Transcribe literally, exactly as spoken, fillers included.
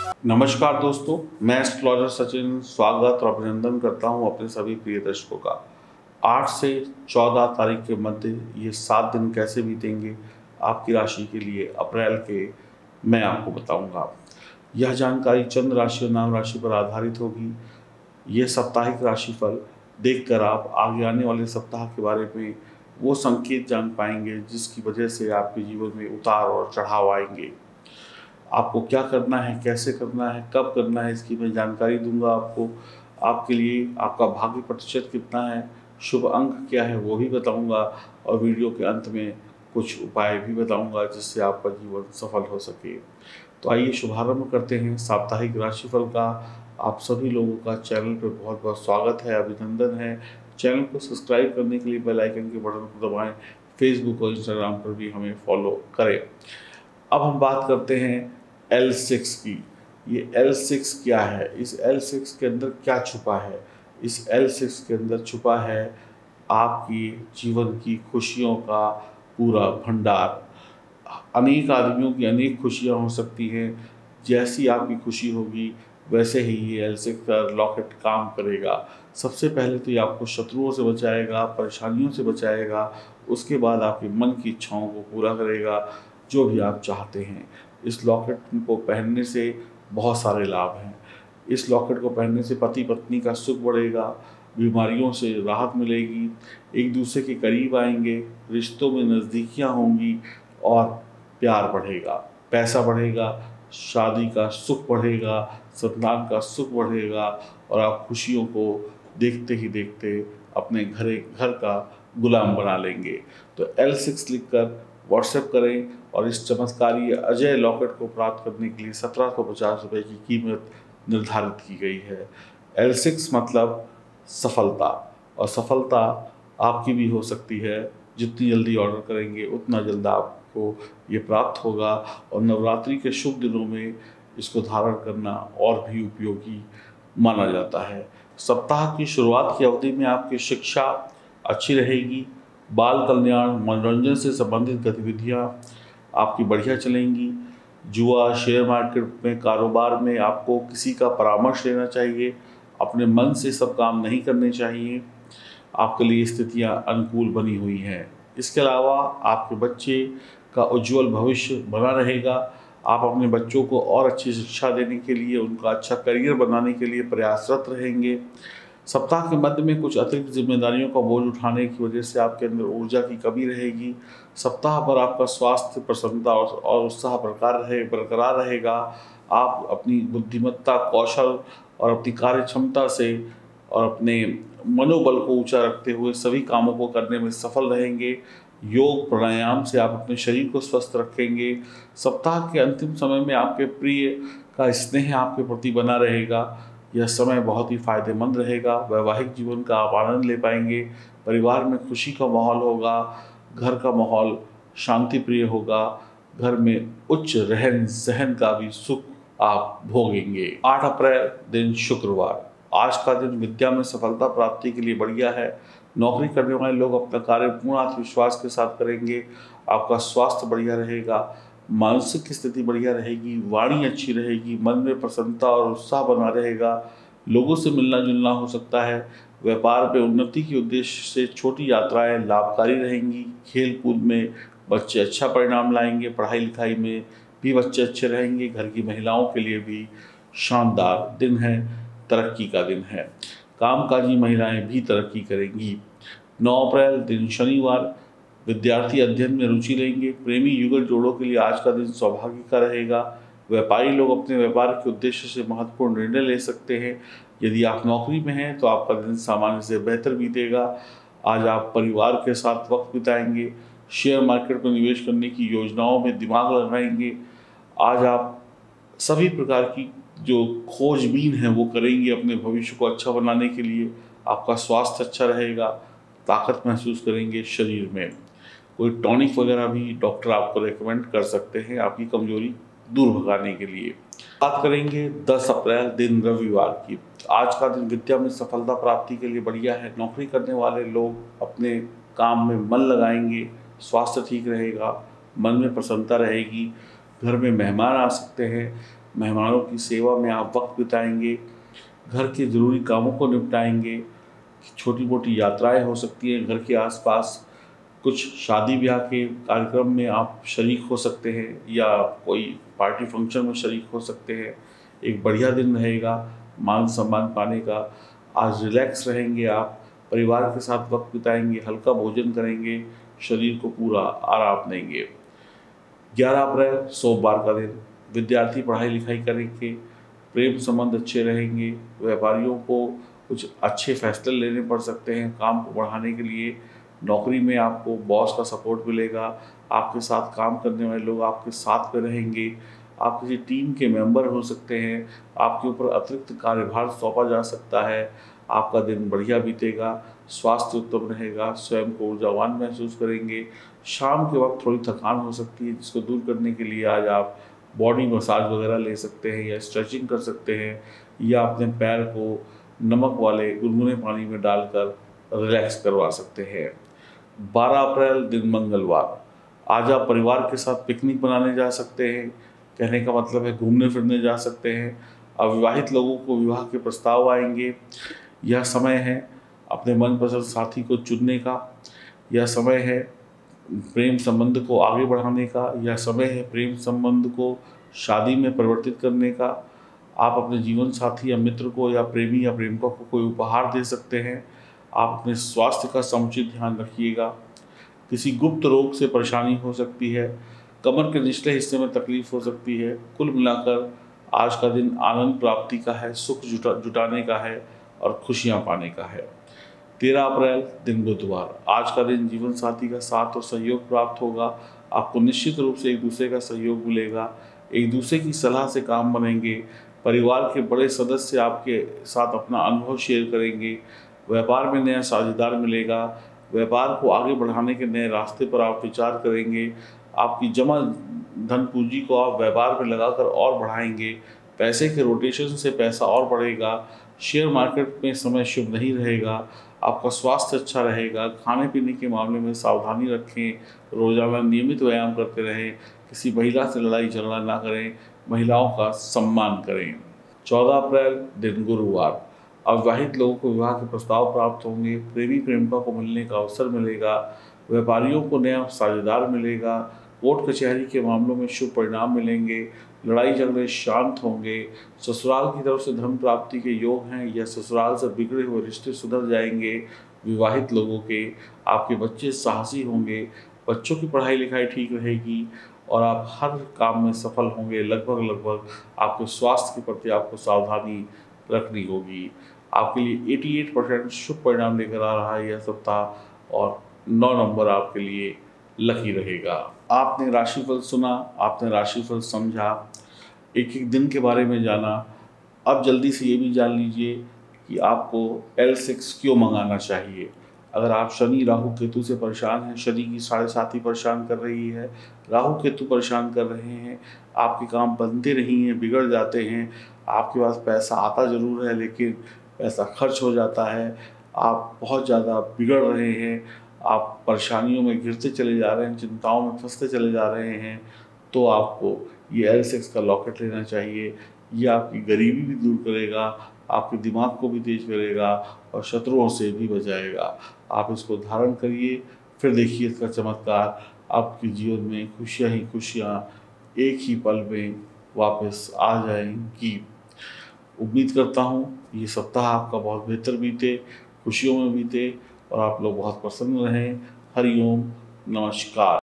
नमस्कार दोस्तों, मैं एस्ट्रोलॉजर सचिन स्वागत और अभिनंदन करता हूं अपने सभी प्रिय दर्शकों का। आठ से चौदह तारीख के मध्य ये सात दिन कैसे बीतेंगे आपकी राशि के लिए अप्रैल के, मैं आपको बताऊंगा। यह जानकारी चंद्र राशि और नाम राशि पर आधारित होगी। ये साप्ताहिक राशिफल देखकर आप आगे आने वाले सप्ताह के बारे में वो संकेत जान पाएंगे जिसकी वजह से आपके जीवन में उतार और चढ़ाव आएंगे। आपको क्या करना है, कैसे करना है, कब करना है, इसकी मैं जानकारी दूंगा आपको। आपके लिए आपका भाग्य प्रतिशत कितना है, शुभ अंक क्या है वो भी बताऊंगा और वीडियो के अंत में कुछ उपाय भी बताऊंगा जिससे आपका जीवन सफल हो सके। तो आइए शुभारंभ करते हैं साप्ताहिक राशिफल का। आप सभी लोगों का चैनल पर बहुत बहुत स्वागत है, अभिनंदन है। चैनल को सब्सक्राइब करने के लिए बेल आइकन के बटन को दबाएं। फेसबुक और इंस्टाग्राम पर भी हमें फॉलो करें। अब हम बात करते हैं एल सिक्स की। ये एल सिक्स क्या है, इस एल सिक्स के अंदर क्या छुपा है? इस एल सिक्स के अंदर छुपा है आपकी जीवन की खुशियों का पूरा भंडार। अनेक आदमियों की अनेक खुशियां हो सकती हैं। जैसी आपकी खुशी होगी वैसे ही ये एल सिक्स का लॉकेट काम करेगा। सबसे पहले तो ये आपको शत्रुओं से बचाएगा, परेशानियों से बचाएगा। उसके बाद आपके मन की इच्छाओं को पूरा करेगा, जो भी आप चाहते हैं। इस लॉकेट को पहनने से बहुत सारे लाभ हैं। इस लॉकेट को पहनने से पति पत्नी का सुख बढ़ेगा, बीमारियों से राहत मिलेगी, एक दूसरे के करीब आएंगे, रिश्तों में नज़दीकियाँ होंगी और प्यार बढ़ेगा, पैसा बढ़ेगा, शादी का सुख बढ़ेगा, संतान का सुख बढ़ेगा और आप खुशियों को देखते ही देखते अपने घरे घर का गुलाम बना लेंगे। तो एल सिक्स लिख कर व्हाट्सएप करें और इस चमत्कारी अजय लॉकेट को प्राप्त करने के लिए सत्रह सौ पचास रुपये की कीमत निर्धारित की गई है। एल सिक्स मतलब सफलता, और सफलता आपकी भी हो सकती है। जितनी जल्दी ऑर्डर करेंगे उतना जल्द आपको ये प्राप्त होगा और नवरात्रि के शुभ दिनों में इसको धारण करना और भी उपयोगी माना जाता है। सप्ताह की शुरुआत की अवधि में आपकी शिक्षा अच्छी रहेगी, बाल कल्याण, मनोरंजन से संबंधित गतिविधियां आपकी बढ़िया चलेंगी। जुआ, शेयर मार्केट में, कारोबार में आपको किसी का परामर्श लेना चाहिए। अपने मन से सब काम नहीं करने चाहिए। आपके लिए स्थितियां अनुकूल बनी हुई हैं। इसके अलावा आपके बच्चे का उज्जवल भविष्य बना रहेगा। आप अपने बच्चों को और अच्छी शिक्षा देने के लिए, उनका अच्छा करियर बनाने के लिए प्रयासरत रहेंगे। सप्ताह के मध्य में कुछ अतिरिक्त जिम्मेदारियों का बोझ उठाने की वजह से आपके अंदर ऊर्जा की कमी रहेगी। सप्ताह भर आपका स्वास्थ्य, प्रसन्नता और उत्साह बरकरार रहे बरकरार रहेगा। आप अपनी बुद्धिमत्ता, कौशल और अपनी कार्य क्षमता से और अपने मनोबल को ऊंचा रखते हुए सभी कामों को करने में सफल रहेंगे। योग प्राणायाम से आप अपने शरीर को स्वस्थ रखेंगे। सप्ताह के अंतिम समय में आपके प्रिय का स्नेह आपके प्रति बना रहेगा। यह समय बहुत ही फायदेमंद रहेगा। वैवाहिक जीवन का आप आनंद ले पाएंगे। परिवार में खुशी का माहौल होगा। घर का माहौल शांति प्रिय होगा। घर में उच्च रहन सहन का भी सुख आप भोगेंगे। आठ अप्रैल दिन शुक्रवार। आज का दिन विद्या में सफलता प्राप्ति के लिए बढ़िया है। नौकरी करने वाले लोग अपना कार्य पूर्ण आत्मविश्वास के साथ करेंगे। आपका स्वास्थ्य बढ़िया रहेगा, मानसिक स्थिति बढ़िया रहेगी, वाणी अच्छी रहेगी, मन में प्रसन्नता और उत्साह बना रहेगा। लोगों से मिलना जुलना हो सकता है। व्यापार में उन्नति के उद्देश्य से छोटी यात्राएं लाभकारी रहेंगी। खेल कूद में बच्चे अच्छा परिणाम लाएंगे। पढ़ाई लिखाई में भी बच्चे अच्छे रहेंगे। घर की महिलाओं के लिए भी शानदार दिन है, तरक्की का दिन है। कामकाजी महिलाएं भी तरक्की करेंगी। नौ अप्रैल दिन शनिवार। विद्यार्थी अध्ययन में रुचि लेंगे। प्रेमी युगल जोड़ों के लिए आज का दिन सौभाग्य का रहेगा। व्यापारी लोग अपने व्यापार के उद्देश्य से महत्वपूर्ण निर्णय ले सकते हैं। यदि आप नौकरी में हैं तो आपका दिन सामान्य से बेहतर बीतेगा। आज आप परिवार के साथ वक्त बिताएंगे। शेयर मार्केट में निवेश करने की योजनाओं में दिमाग लगाएंगे। आज आप सभी प्रकार की जो खोजबीन है वो करेंगे अपने भविष्य को अच्छा बनाने के लिए। आपका स्वास्थ्य अच्छा रहेगा, ताकत महसूस करेंगे शरीर में। कोई टॉनिक वगैरह भी डॉक्टर आपको रेकमेंड कर सकते हैं आपकी कमजोरी दूर भगाने के लिए। बात करेंगे दस अप्रैल दिन रविवार की। आज का दिन विद्या में सफलता प्राप्ति के लिए बढ़िया है। नौकरी करने वाले लोग अपने काम में मन लगाएंगे। स्वास्थ्य ठीक रहेगा, मन में प्रसन्नता रहेगी। घर में मेहमान आ सकते हैं। मेहमानों की सेवा में आप वक्त बिताएंगे, घर के ज़रूरी कामों को निपटाएंगे, छोटी मोटी यात्राएं हो सकती हैं घर के आसपास, कुछ शादी ब्याह के कार्यक्रम में आप शरीक हो सकते हैं या कोई पार्टी फंक्शन में शरीक हो सकते हैं। एक बढ़िया दिन रहेगा मान सम्मान पाने का। आज रिलैक्स रहेंगे आप, परिवार के साथ वक्त बिताएंगे, हल्का भोजन करेंगे, शरीर को पूरा आराम देंगे। ग्यारह अप्रैल सोमवार का दिन, विद्यार्थी पढ़ाई लिखाई करेंगे, प्रेम संबंध अच्छे रहेंगे, व्यापारियों को कुछ अच्छे फैसले लेने पड़ सकते हैं काम को बढ़ाने के लिए। नौकरी में आपको बॉस का सपोर्ट मिलेगा, आपके साथ काम करने वाले लोग आपके साथ में रहेंगे, आप किसी टीम के मेंबर हो सकते हैं, आपके ऊपर अतिरिक्त कार्यभार सौंपा जा सकता है। आपका दिन बढ़िया बीतेगा, स्वास्थ्य उत्तम रहेगा, स्वयं को ऊर्जावान महसूस करेंगे। शाम के वक्त थोड़ी थकान हो सकती है, जिसको दूर करने के लिए आज आप बॉडी मसाज वगैरह ले सकते हैं या स्ट्रेचिंग कर सकते हैं, या अपने पैर को नमक वाले गुनगुने पानी में डालकर रिलैक्स करवा सकते हैं। बारह अप्रैल दिन मंगलवार, आज आप परिवार के साथ पिकनिक मनाने जा सकते हैं, कहने का मतलब है घूमने फिरने जा सकते हैं। अविवाहित लोगों को विवाह के प्रस्ताव आएंगे। यह समय है अपने मनपसंद साथी को चुनने का, यह समय है प्रेम संबंध को आगे बढ़ाने का, यह समय है प्रेम संबंध को शादी में परिवर्तित करने का। आप अपने जीवन साथी या मित्र को या प्रेमी या प्रेमिका को कोई उपहार दे सकते हैं। आप अपने स्वास्थ्य का समुचित ध्यान रखिएगा। किसी गुप्त रोग से परेशानी हो सकती है, कमर के निचले हिस्से में तकलीफ हो सकती है। कुल मिलाकर आज का दिन आनंद प्राप्ति का है, सुख जुटा जुटाने का है और खुशियां पाने का है। तेरह अप्रैल दिन बुधवार, आज का दिन जीवन साथी का साथ और सहयोग प्राप्त होगा। आपको निश्चित रूप से एक दूसरे का सहयोग मिलेगा, एक दूसरे की सलाह से काम बनेंगे, परिवार के बड़े सदस्य आपके साथ अपना अनुभव शेयर करेंगे, व्यापार में नया साझेदार मिलेगा, व्यापार को आगे बढ़ाने के नए रास्ते पर आप विचार करेंगे, आपकी जमा धन पूंजी को आप व्यापार में लगाकर और बढ़ाएंगे, पैसे के रोटेशन से पैसा और बढ़ेगा, शेयर मार्केट में समय शुभ नहीं रहेगा, आपका स्वास्थ्य अच्छा रहेगा, खाने पीने के मामले में सावधानी रखें, रोजाना नियमित व्यायाम करते रहें, किसी महिला से लड़ाई झगड़ा ना करें, महिलाओं का सम्मान करें। चौदह अप्रैल दिन गुरुवार, अविवाहित लोगों को विवाह के प्रस्ताव प्राप्त होंगे, प्रेमी प्रेमिका को मिलने का अवसर मिलेगा, व्यापारियों को नया साझेदार मिलेगा, कोर्ट कचहरी के मामलों में शुभ परिणाम मिलेंगे, लड़ाई झगड़े शांत होंगे, ससुराल की तरफ से धन प्राप्ति के योग हैं या ससुराल से बिगड़े हुए रिश्ते सुधर जाएंगे। विवाहित लोगों के आपके बच्चे साहसी होंगे, बच्चों की पढ़ाई लिखाई ठीक रहेगी और आप हर काम में सफल होंगे। लगभग लगभग आपके स्वास्थ्य के प्रति आपको सावधानी रखनी होगी। आपके लिए अठासी परसेंट शुभ परिणाम लेकर आ रहा है यह सप्ताह और नौ नंबर आपके लिए लकी रहेगा। आपने राशिफल सुना, आपने राशिफल समझा, एक एक दिन के बारे में जाना। अब जल्दी से ये भी जान लीजिए कि आपको एल सिक्स क्यों मंगाना चाहिए। अगर आप शनि राहु केतु से परेशान हैं, शनि की साढ़े साथी परेशान कर रही है, राहु केतु परेशान कर रहे हैं, आपके काम बनते नहीं हैं, बिगड़ जाते हैं, आपके पास पैसा आता ज़रूर है लेकिन पैसा खर्च हो जाता है, आप बहुत ज़्यादा बिगड़ रहे हैं, आप परेशानियों में गिरते चले जा रहे हैं, चिंताओं में फंसते चले जा रहे हैं, तो आपको ये एल सिक्स का लॉकेट लेना चाहिए। ये आपकी गरीबी भी दूर करेगा, आपके दिमाग को भी तेज करेगा और शत्रुओं से भी बचाएगा। आप इसको धारण करिए, फिर देखिए इसका चमत्कार। आपके जीवन में खुशियाँ ही खुशियाँ एक ही पल में वापस आ जाएंगी। उम्मीद करता हूँ ये सप्ताह आपका बहुत बेहतर बीते, खुशियों में बीते और आप लोग बहुत प्रसन्न रहें। हरिओम, नमस्कार।